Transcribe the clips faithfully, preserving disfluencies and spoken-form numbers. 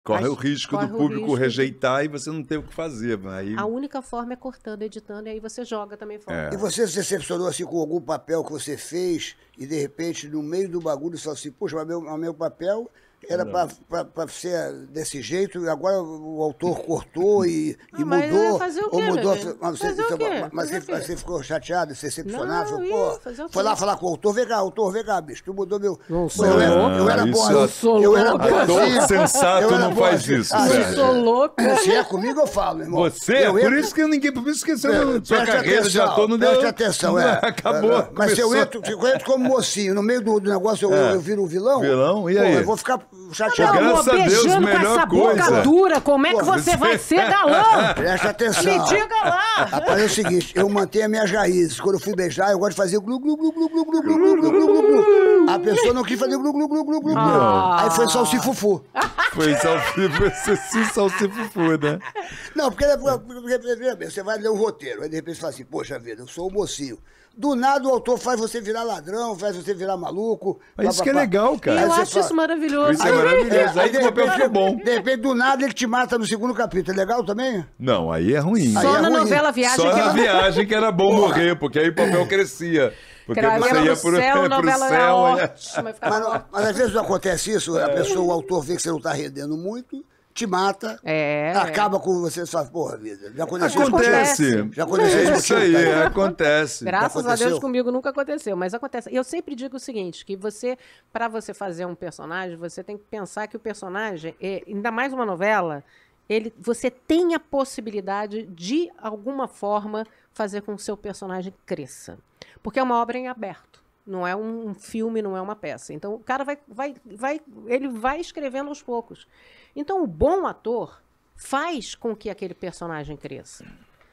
Corre As- o risco corre do o público risco de- rejeitar e você não ter o que fazer. Aí... A única forma é cortando, editando, e aí você joga também fora. É. E você se decepcionou assim com algum papel que você fez e de repente no meio do bagulho você falou assim, poxa, mas meu, mas meu papel era para ser desse jeito e agora o autor cortou e, Ah, e mas mudou. é fazer o ou quê, mudou. meu bem? Mas você, Fazer o então, quê? mas Fazer você, o quê? você ficou chateado, se decepcionado, Não, falou, ih, pô, fazer o foi quê? lá falar com o autor, vem cá, autor, vem cá, bicho, tu mudou meu. Não Pô, sou eu, era, louca. eu era Isso bom. eu sou eu era louca. bom Ator assim, sensato eu era não bom faz assim. isso, Ah, Sérgio. Eu sou louca. Se é comigo, eu falo, meu irmão. Você? Eu Por entro- isso que ninguém... Por isso que você não, Preste sua carreira de ator não deu... Preste atenção, é. Acabou. É, Mas se eu começou. entro, se eu entro como mocinho, no meio do, do negócio eu, É. eu viro um vilão. Vilão, e pô, aí? eu vou ficar Não, chateado. Graças amor, a Deus, beijando com melhor essa boca coisa. dura, como é que Pô, você vai ser galã? Presta atenção. Me diga lá. Rapaz, é o seguinte, eu mantenho as minhas raízes. Quando eu fui beijar, eu gosto de fazer glu, glu, glu, glu, glu, glu, glu, glu, glu, glu, glu. A pessoa não quis fazer glu, glu, glu, glu, glu, glu. Ah. Aí foi salsifufu. Foi salsifufu, salsifufu, né? Não, porque, porque, veja bem, você vai ler um roteiro, aí de repente você fala assim, poxa vida, eu sou o mocinho. Do nada o autor faz você virar ladrão, faz você virar maluco. Mas isso pá, que é pá, pá. legal, cara. Aí Eu você acho fala- isso maravilhoso. Isso é maravilhoso. Aí de o papel repente, ficou bom. De repente, do nada, ele te mata no segundo capítulo. É legal também? Não, aí é ruim. Aí Só é na ruim. novela Viagem Só que na ela... viagem que era bom morrer, porque aí o papel crescia. Porque Era você ela ia pro pro, céu, pro novela era céu. olha- ótima. ficava Mas, não- mas às vezes não acontece isso, a pessoa, o autor vê que você não está rendendo muito, te mata, É. acaba com você e fala, porra, vida, já aconteceu isso Acontece. contigo? Já aconteceu É isso isso contigo, aí, tá? acontece. Graças a aconteceu? Deus comigo nunca aconteceu, mas acontece. Eu sempre digo o seguinte, que você, para você fazer um personagem, você tem que pensar que o personagem, é, ainda mais uma novela, ele, você tem a possibilidade de, alguma forma, fazer com que o seu personagem cresça. Porque é uma obra em aberto. Não é um, um filme, não é uma peça. Então, o cara vai, vai, vai, ele vai escrevendo aos poucos. Então, o bom ator faz com que aquele personagem cresça.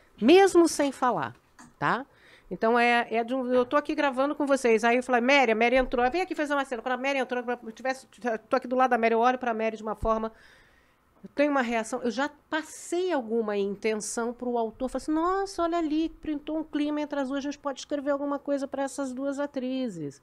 Mesmo sem falar, tá? Então, é, é de um, eu tô aqui gravando com vocês. Aí eu falei, Mary, a Mary entrou. Vem aqui fazer uma cena. Quando a Mary entrou, eu tivesse, tô aqui do lado da Mary, eu olho pra Mary de uma forma... Eu tenho uma reação, eu já passei alguma intenção para o autor, falei assim, nossa, olha ali, printou um clima entre as duas, a gente pode escrever alguma coisa para essas duas atrizes.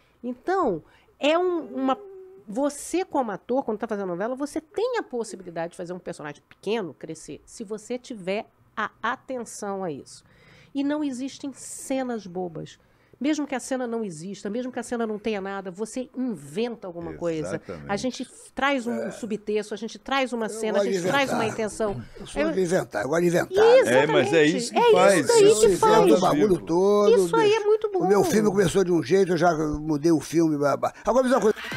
Então, é um, uma... Você, como ator, quando está fazendo novela, você tem a possibilidade de fazer um personagem pequeno crescer, se você tiver a atenção a isso. E não existem cenas bobas. Mesmo que a cena não exista, mesmo que a cena não tenha nada, você inventa alguma coisa. Exatamente. A gente traz um subtexto, a gente traz uma cena, a gosto de gente traz inventar. uma intenção. Eu sou Eu- de inventar, eu gosto de inventar. Isso. É, mas é isso que É faz. isso aí que Eu faz. invento o bagulho todo. Isso aí bicho. é muito bom. O meu filme começou de um jeito, eu já mudei o filme. Blá, blá. Agora, me diz uma coisa.